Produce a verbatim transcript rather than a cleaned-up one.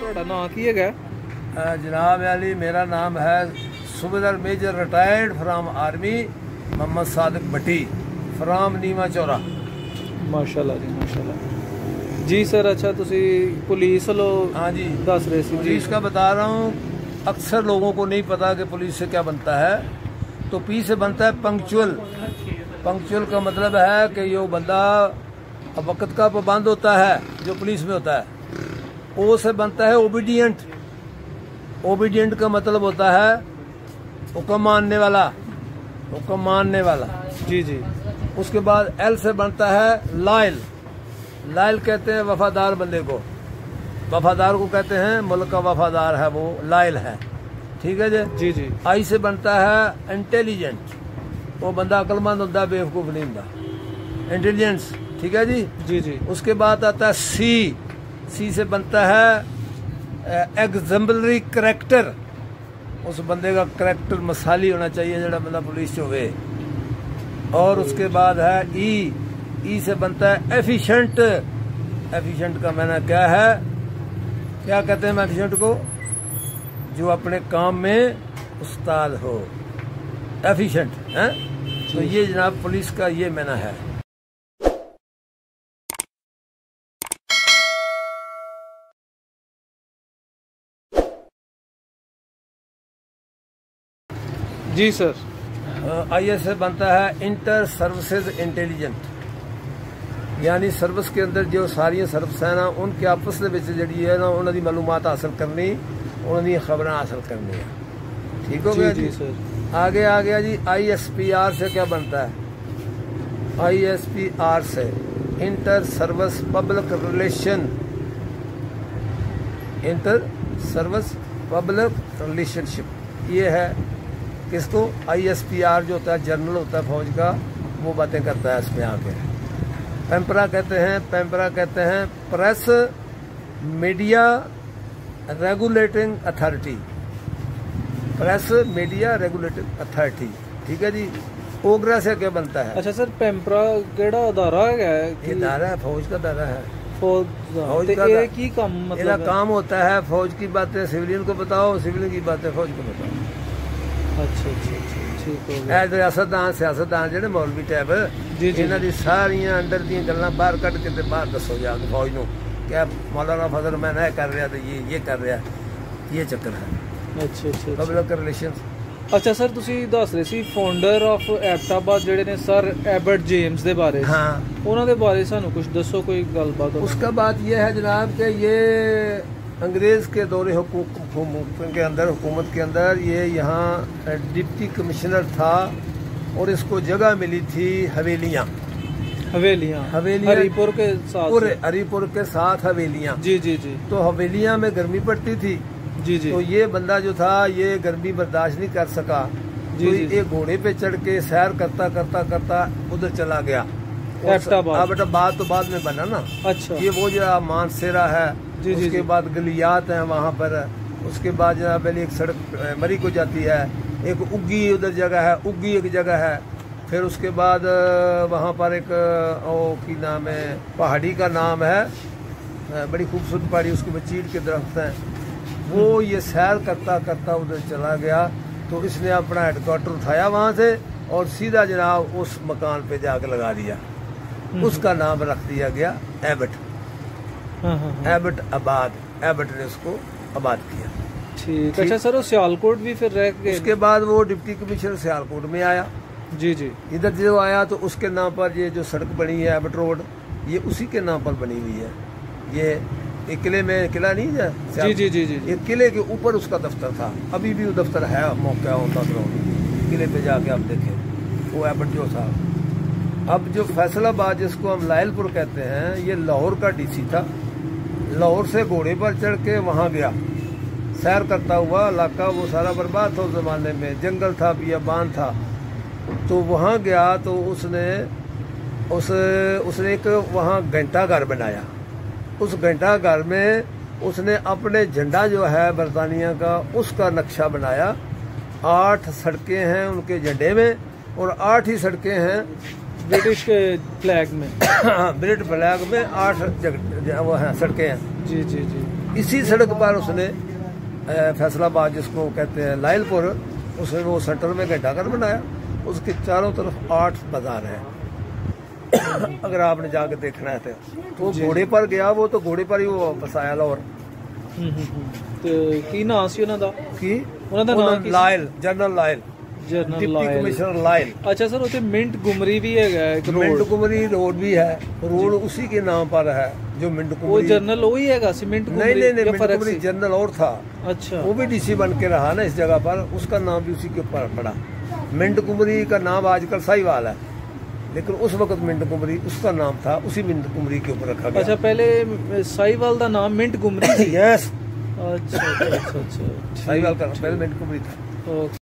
ਤੁਹਾਡਾ ਨਾਮ ਕੀ ਹੈਗਾ? जनाब अली मेरा नाम है Subedar major retired from army Mohammad Sadiq Bhatti from Nima Chaura. माशाल्लाह जी माशाल्लाह जी सर। अच्छा तुसी पुलिस लो? हाँ जी दस रहे सी पुलिस का बता रहा हूँ। अक्सर लोगों को नहीं पता कि पुलिस से क्या बनता है। तो पी से बनता है पंक्चुअल। पंक्चुअल का मतलब है कि यो बंदा वक्त का पाबंद होता है जो पुलिस में होता है। ओ से बनता है ओबीडियंट। ओबीडियंट का मतलब होता है हुक्म मानने वाला, हुक्म मानने वाला। जी जी। उसके बाद एल से बनता है लायल। लायल कहते हैं वफादार बंदे को, वफादार को कहते हैं मुल्क का वफादार है वो लायल है। ठीक है जी जी जी। आई से बनता है इंटेलिजेंट। वो बंदा अक्लमंद होता है, बेवकूफ नहीं होता। इंटेलिजेंस ठीक है जी जी जी। उसके बाद आता है सी। सी से बनता है एग्जाम्पलरी करैक्टर। उस बंदे का करैक्टर मसाली होना चाहिए जरा बंदा पुलिस च होवे। और उसके बाद है ई। ई से बनता है एफिशिएंट। एफिशिएंट का माना क्या है? क्या कहते हैं एफिशिएंट को? जो अपने काम में उस्ताद हो, एफिशिएंट है। तो ये जनाब पुलिस का ये माना है। जी सर। आई एस से बनता है इंटर सर्विसेज इंटेलिजेंट। यानी सर्विस के अंदर जो सारिया सर्विस है ना उनके आपस में जी है ना उन्होंने मालूमात हासिल करनी, उन्होंने खबर हासिल करनी है। ठीक हो गया जी, जी सर। आगे आ गया जी आई एस पी आर से क्या बनता है? आई एस पी आर से inter service public relation. Inter service public relationship ये है। किसको? आई एस पी आर जो होता है जनरल होता है फौज का, वो बातें करता है इसमें आके। पेम्परा कहते हैं, पेम्परा कहते हैं press media regulating authority. Press media regulating authority ठीक है जी। ओगरा से क्या बनता है? अच्छा सर पेम्परा केड़ा अदारा है? ये दायरा है, फौज का दायरा है। फौज फौज का ये की काम मतलब काम होता है फौज की बातें सिविलियन को बताओ, सिविलियन की बातें फौज को बताओ। अच्छा अच्छा अच्छा ठीक हो गया। रियासतदान सियासतदान ਜਿਹੜੇ मौलवी टाइप ਇਹਨਾਂ ਦੀ ਸਾਰੀਆਂ ਅੰਦਰ ਦੀਆਂ ਗੱਲਾਂ ਬਾਹਰ ਕੱਢ ਕੇ ਤੇ ਬਾਹਰ ਦੱਸੋ ਜਾ ਕੇ ਫੌਜ ਨੂੰ ਕਿ ਮੌਲਾਨਾ ਫਜ਼ਲ ਮੈਂ ਨਾ ਕਰ ਰਿਹਾ ਤੇ ਇਹ ਇਹ ਕਰ ਰਿਹਾ। ਇਹ ਚੱਕਰ ਹੈ। ਅੱਛਾ ਅੱਛਾ ਪਬਲਿਕ ਰਿਲੇਸ਼ਨਸ। अच्छा सर तुसी दस रहे सी फाउंडर ऑफ एबटाबाद जेडे ने सर एबर्ट जेम्स दे बारे। हाँ उन्होंने बारे सानू कुछ दसो कोई गलबात। उसका बात यह है जनाब कि ये अंग्रेज के दौरे हुकूमत के अंदर हुकूमत के अंदर ये यहाँ डिप्टी कमिश्नर था और इसको जगह मिली थी हवेलियाँ। हवेलियाँ हवेलियाँ हरीपुर के साथ पूरे हरीपुर के साथ हवेलियाँ। जी जी जी। तो हवेलियाँ में गर्मी पड़ती थी। जी जी। तो ये बंदा जो था ये गर्मी बर्दाश्त नहीं कर सका। जी तो जी। एक घोड़े पे चढ़ के सैर करता करता करता उधर चला गया। एबटाबाद बाद तो बाद में बना ना। अच्छा ये वो जो मानसेरा है। जी जी। उसके बाद गलियात है वहाँ पर। उसके बाद जनाब एक सड़क मरी को जाती है, एक उग्गी उधर जगह है, उग्गी एक जगह है। फिर उसके बाद वहाँ पर एक ओ की नाम है पहाड़ी का नाम है, बड़ी खूबसूरत पहाड़ी, उसके बाद चीड़ के दरख्त हैं। वो ये सैर करता करता उधर चला गया। तो इसने अपना हेडक्वार्टर उठाया वहाँ से और सीधा जनाब उस मकान पे जाकर लगा दिया। उसका नाम रख दिया गया एबट। एबट आबाद। एबट ने उसको आबाद किया। ठीक। अच्छा सर वो सियालकोट भी फिर रह गए? उसके बाद वो डिप्टी कमिश्नर सियालकोट में आया। जी जी। इधर जो आया तो उसके नाम पर ये जो सड़क बनी है एबट रोड, ये उसी के नाम पर बनी हुई है। ये एक किले में किला नहीं है जी जी जी जी। एक किले के ऊपर उसका दफ्तर था। अभी भी वो दफ्तर है, मौका होता तो किले पे जाके आप देखें वो एबट जो था। अब जो फैसलाबाद जिसको हम लायलपुर कहते हैं, ये लाहौर का डीसी था। लाहौर से घोड़े पर चढ़ के वहाँ गया, सैर करता हुआ। इलाका वो सारा बर्बाद था उस जमाने में, जंगल था, बियाबान था। तो वहाँ गया तो उसने उस उसने एक वहाँ घंटा घर बनाया। उस घंटा घर में उसने अपने झंडा जो है बरतानिया का उसका नक्शा बनाया। आठ सड़कें हैं उनके झंडे में और आठ ही सड़कें हैं ब्रिटिश के फ्लैग में। ब्रिटिश फ्लैग में आठ वो हैं सड़कें हैं। जी जी जी। इसी सड़क पर उसने अ, फैसलाबाद जिसको कहते हैं लायलपुर, उसने वो सेंटर में घंटाघर बनाया। उसके चारों तरफ आठ बाजार हैं। अगर आपने जाके देखना है तो वो घोड़े पर गया, वो तो घोड़े पर ही वो बसाया लाहौर। ਹੂੰ ਹੂੰ ਹੂੰ। ਤੇ ਕੀ ਨਾਂ ਸੀ ਉਹਨਾਂ ਦਾ? की ਉਹਨਾਂ ਦਾ ਨਾਮ ਕੀ? Lyall, general Lyall, general deputy Lyall. Commissioner Lyall. अच्छा सर, ਉੱਥੇ ਮਿੰਟ ਗੁਮਰੀ ਵੀ ਹੈਗਾ ਇੱਕ मिंट रोड, कुमरी रोड भी है, रोड उसी के नाम पर है जो मिंट ਉਹ कुमरी। ਜਨਰल ਉਹੀ ਹੈਗਾ ਸੀ ਮਿੰਟ नहीं ਗੁਮਰੀ नहीं नहीं, ਜਾਂ मिंट फर्क कुमरी ਸੀ? जनरल और था, अच्छा वो भी डीसी बन के रहा ना इस जगह पर, उसका नाम भी उसी के ऊपर पड़ा। मिंट कुमरी का नाम आजकल साहिवाल है, लेकिन उस वक्त मिंट कुमरी उसका नाम था, उसी मिंट कुमरी के ऊपर रखा अच्छा गया। पहले साहिवाल ਦਾ ਨਾਮ ਮਿੰਟ ਗੁਮਰੀ ਸੀ? यस, अच्छा अच्छा अच्छा साहिवाल का पहले मिंट कुमरी था। ओके।